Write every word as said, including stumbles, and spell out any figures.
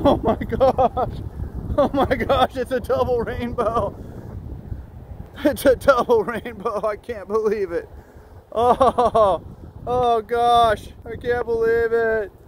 Oh my gosh. Oh my gosh, it's a double rainbow. It's a double rainbow. I can't believe it. Oh, oh gosh, I can't believe it.